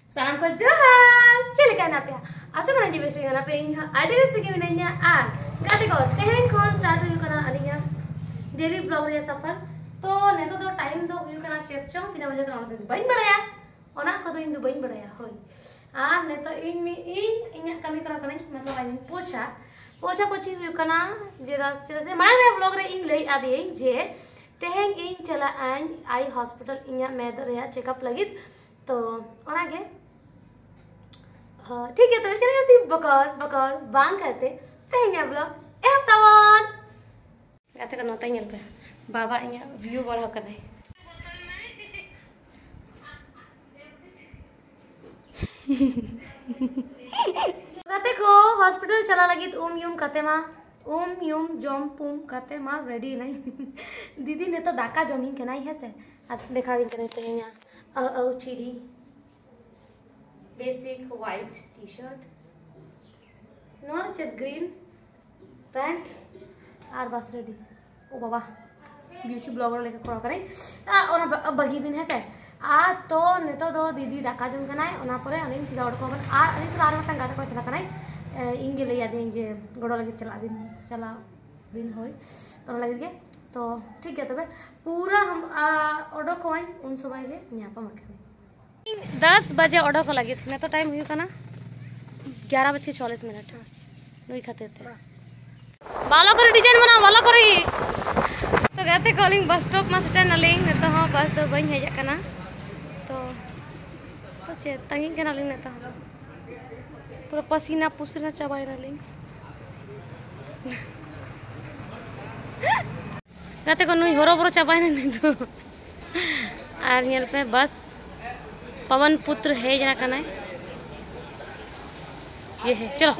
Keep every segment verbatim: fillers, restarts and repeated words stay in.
Salam ko johar. Chile ka na pya. Asa kana jibe sing na pe ing adi bes ke minanya a. Gate ko tehen khon start huyu kana alinya daily vlog re safar. To neto do time do huyu kana check chong tina baje kana do bain badaya. Ona ko do ing do bain badaya hoy. Ar neto ing mi ing inya kami kara kana matlab ain pocha. पोछा पोछी हुई कना जेदा जेदा से माने vlog रे इन लई आदि जे तेहें इन चला आन आई हॉस्पिटल इया मेद रे चेकअप लगित तो ओना के ठीक है तो चले सी बकर बकर बांग करते तेहें व्लॉग ए तवन गाते का नोता नेल पे बाबा इया व्यू बढ़ा कने गाते को हॉस्पिटल चला लगी उम यूम कते मा उम यूम जम पुम कते मा रेडी नहीं दीदी ने तो दाका जमी के नहीं है से देखा भी करते हैं यहाँ अ अ चीरी बेसिक वाइट टी शर्ट नॉर चेक ग्रीन पैंट आर बस रेडी ओ बाबा ब्यूटी ब्लॉगर लेके करा करे आ ओना बगी बिन है से आ तो नेतो दो दीदी दाका जम कनाय ओना परे अलिन सीधा ओडको बन आ अलिन सलार मत गाते को चला कनाय इंगे ले याद जे गडो लगे चला दिन चला दिन होय तो लगे के तो ठीक है तबे पूरा हम ओडो को उन समय के न्यापा मके दस बजे ओडो को लगे ने तो टाइम हुई कना ग्यारह बजे चालीस मिनट नई खाते थे बालो करे डिजाइन बना बालो करे तो गाते कॉलिंग बस स्टॉप मा स्टैंड नलिंग ने तो हां बस तो बन हेजा कना तो तो चे तंगी के नलिंग ने तो पूरा पसीना पुसना चबाई रलिंग गाते को नुई होरो बरो चबाई नहीं तो आर नेल पे बस पवन पुत्र है जना कना ये है चलो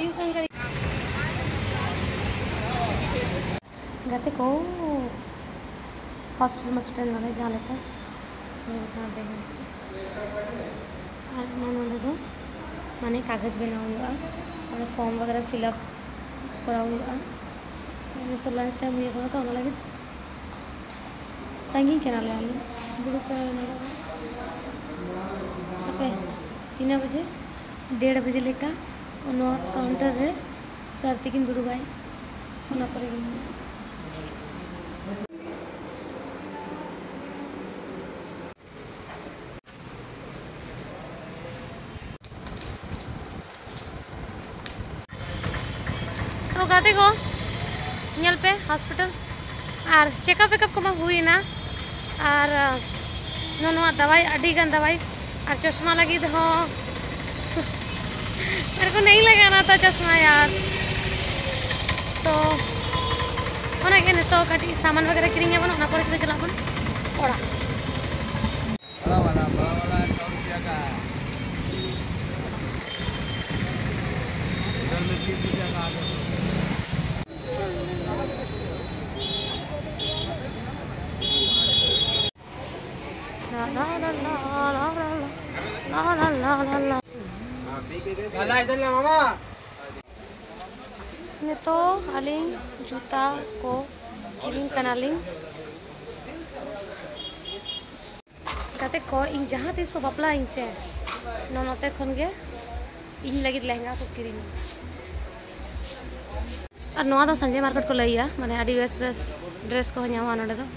गाते को हॉस्पिटल में स्टैंड वाले जा लेते मेरे का देख और नोंडे दो माने कागज बनाओ हुआ और फॉर्म वगैरह फिलअप कराओ हुआ तो लंच टाइम हुआ था तो लगे तंगी के ना ले दुरुप पे तीन बजे डेढ़ बजे लेका काउंटर रे सर्ती किन दुरुबाई होना पड़ेगी तो गाते को नेल पे हॉस्पिटल और चेकअप वेकअप को हुई ना और नो दवाई अड़ी गन दवाई और चश्मा लगी हो मेरे को नहीं लगाना था चश्मा यार तो ओना के ने तो कटी सामान वगैरह किरिंग बन ओना पर चला बन ओड़ा वाला वाला सौ रुपया का इधर में तीस रुपया का आ La la la la la la la la la la la इधर ले मामा ने तो अलिंग जूता को किरिंग कनालिंग गाते को इन जहाँ तीस को बापला इन से नोनोते खन गे इन लगी लहंगा को किरिंग और नोआ दो संजय मार्केट को लइया माने आडी बेस बेस ड्रेस को न्यामा नोडे दो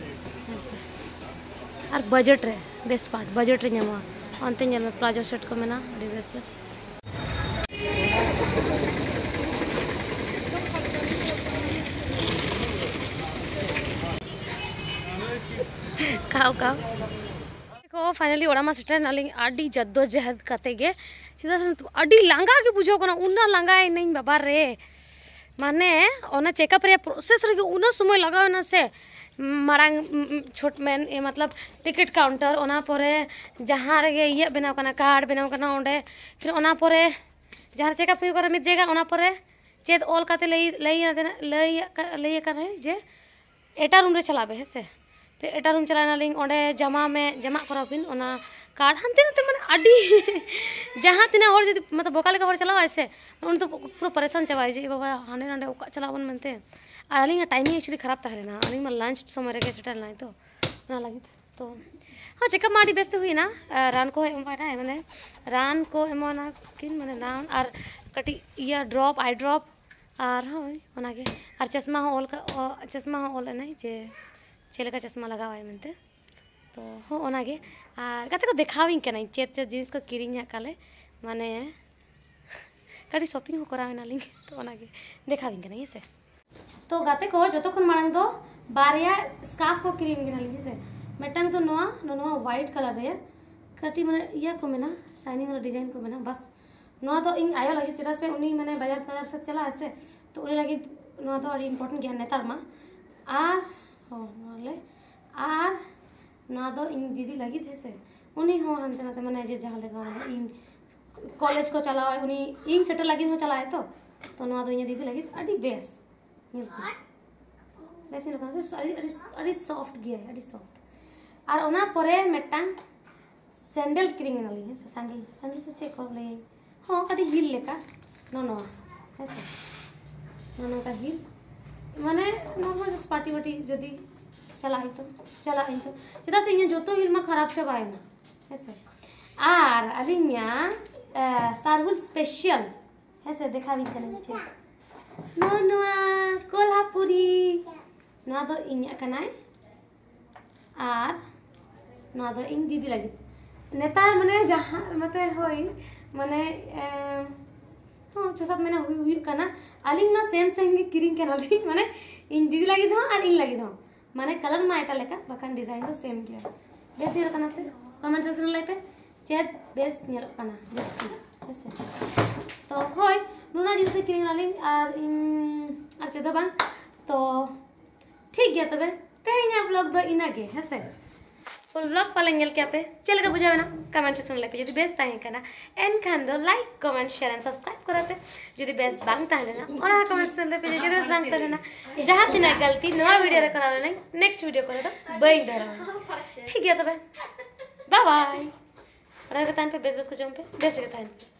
और बजट रे बेस्ट पार्ट बजट रे न्यामा अंते नेल में प्लाजो सेट को मेना आडी बेस बेस खाओ खाओ को फाइनली ओड़ा मा सेटर नालिंग आडी जद्दो जहद कते गे चिदा आडी लांगा के बुझो कोना उना लांगा नहीं बाबा रे माने ओना चेकअप रे प्रोसेस रे उना समय लगाव ना से मारांग छोट में ए मतलब टिकट काउंटर ओना परे जहां रे ये बनाव कना कार्ड बनाव कना ओंडे फिर ओना परे जहां चेकअप हुई करे मित जगह ओना परे चेद ऑल काते लई लई लई लई कने जे एटा रूम रे चलाबे है से तो एटा रूम चलाना लिंग ओंडे जमा में जमा करा बिन ओना कार्ड हमते नते माने आडी जहां तिना हर जदी मतलब बोका लेका हर चलावा ऐसे उन तो पूरा परेशान चबाई जे बाबा हाने नांडे ओका चलावन मनते और अलिंग टाइमिंग एक्चुअली खराब था ना अलिंग में लंच समय रे के सेटल नहीं तो ना लगी तो हाँ चेकअप माड़ी बेस्ते हुई ना रान को एम पाटा है माने रान को एमोना किन माने नाम और कटी या ड्रॉप आई ड्रॉप और होय ओना के और चश्मा हो ऑल का चश्मा हो ऑल नहीं जे चेले का चश्मा लगावा है मनते तो हो ओना के और गाते को देखाविंग के नहीं चेत चेत जिनिस को किरिंग है काले माने कटी शॉपिंग हो करावे ना लिंग तो ओना के देखाविंग के नहीं से तो गाते को जतो खन मांग दो बारिया स्कार्फ को किरिंग के ना लिंग से मेटंग तो नोआ नोआ व्हाइट कलर रे कटी माने या को मेना शाइनिंग वाला डिजाइन को मेना बस नोआ तो इन आयो लगे चेदा से उनी माने बाजार बाजार से चला ऐसे तो उनी लगे नोआ तो अड़ी इंपोर्टेंट ज्ञान नेतार मा आर हो नोले आर नोआ तो इन दीदी लगी थे से उनी हो हनते नाते माने जे जहां लगा माने इन कॉलेज को चलावा उनी इन सेटल लगी हो चलाए तो तो नोआ तो इन दीदी लगी अड़ी बेस बेस इन लगा से अड़ी अड़ी सॉफ्ट गिया अड़ी सॉफ्ट और ओना परे मेटांग सैंडल किरिंग ना ली सैंडल सैंडल से चेक कर ले हाँ कटी हिल लेका नो नो ऐसे नो नो का हिल माने नॉर्मल जस्ट पार्टी वाटी जदी चलाई तो चलाई तो चेदा से जो तो हिल में खराब चबाए ना ऐसे आर अलिन्या सारहुल स्पेशल ऐसे देखा भी कने छे नो नो कोल्हापुरी नो तो इन्या कनाय आर नो तो इन दीदी लगी नेतार माने जहाँ मते होई माने हाँ छः सात महीना हुई हुई करना अलिंग ना सेम सेम की किरिंग के नाली माने इन दीदी लगी था और इन लगी था माने कलर में आइटा लेका बकान डिजाइन तो सेम किया बेस ये करना से कमेंट सेक्शन में लाइक पे चेत बेस ये करना बेस ऐसे तो होय नुना जिन से किरिंग नाली और इन अच्छे तो बांग तो ठीक गया तबे तेहिया ब्लॉग दो इना के है से फुल ब्लॉग पाले नेल के पे चल के बुझावे ना कमेंट सेक्शन में पे जदी बेस ताहे कना एन खान दो like comment share and subscribe करते जदी बेस बांग ताहे ना और कमेंट सेक्शन पे जदी बेस बांग ताहे ना जहां तिना गलती नवा वीडियो रे करावे नहीं नेक्स्ट वीडियो करे तो बई धरा ठीक है तबे बाय बाय और के टाइम पे बेस बेस को जम पे बेस के टाइम पे